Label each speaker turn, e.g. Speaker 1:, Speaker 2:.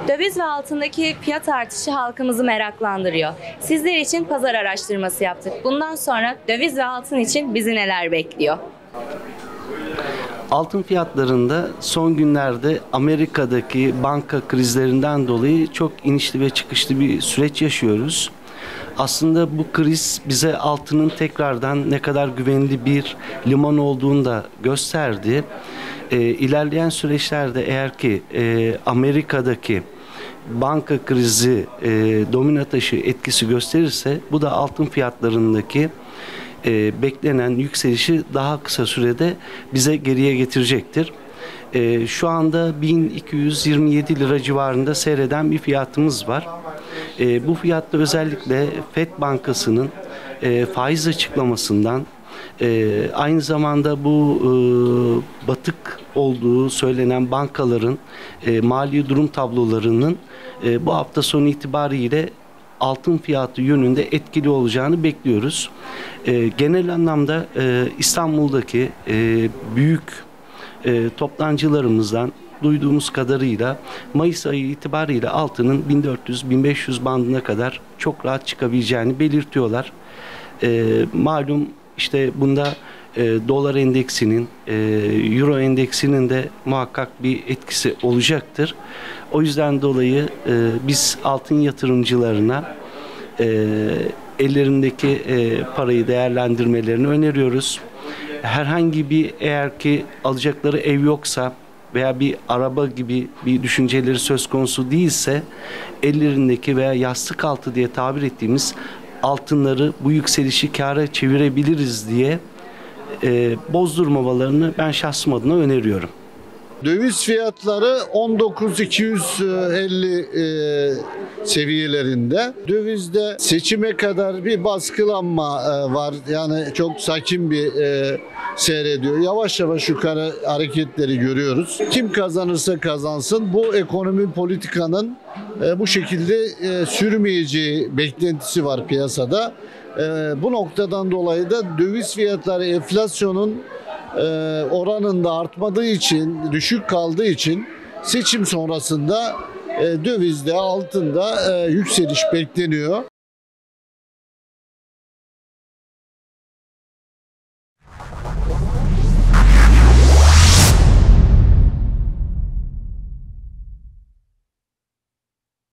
Speaker 1: Döviz ve altındaki fiyat artışı halkımızı meraklandırıyor. Sizler için pazar araştırması yaptık. Bundan sonra döviz ve altın için bizi neler bekliyor?
Speaker 2: Altın fiyatlarında son günlerde Amerika'daki banka krizlerinden dolayı çok inişli ve çıkışlı bir süreç yaşıyoruz. Aslında bu kriz bize altının tekrardan ne kadar güvenli bir liman olduğunu da gösterdi. İlerleyen süreçlerde eğer ki Amerika'daki banka krizi domino taşı etkisi gösterirse bu da altın fiyatlarındaki beklenen yükselişi daha kısa sürede bize geriye getirecektir. Şu anda 1227 lira civarında seyreden bir fiyatımız var. Bu fiyatta özellikle FED Bankası'nın faiz açıklamasından aynı zamanda bu batık olduğu söylenen bankaların mali durum tablolarının bu hafta sonu itibariyle altın fiyatı yönünde etkili olacağını bekliyoruz. Genel anlamda İstanbul'daki büyük toptancılarımızdan duyduğumuz kadarıyla Mayıs ayı itibariyle altının 1400-1500 bandına kadar çok rahat çıkabileceğini belirtiyorlar. Malum işte bunda dolar endeksinin, euro endeksinin de muhakkak bir etkisi olacaktır. O yüzden dolayı biz altın yatırımcılarına ellerindeki parayı değerlendirmelerini öneriyoruz. Herhangi bir eğer ki alacakları ev yoksa veya bir araba gibi bir düşünceleri söz konusu değilse ellerindeki veya yastık altı diye tabir ettiğimiz altınları bu yükselişi kâra çevirebiliriz diye bozdurmamalarını ben şahsım adına öneriyorum.
Speaker 3: Döviz fiyatları 19.250 seviyelerinde. Dövizde seçime kadar bir baskılanma var. Yani çok sakin bir seyrediyor. Yavaş yavaş yukarı hareketleri görüyoruz. Kim kazanırsa kazansın bu ekonomi politikanın bu şekilde sürmeyeceği beklentisi var piyasada. Bu noktadan dolayı da döviz fiyatları enflasyonun oranında artmadığı için, düşük kaldığı için seçim sonrasında dövizde, altında yükseliş bekleniyor.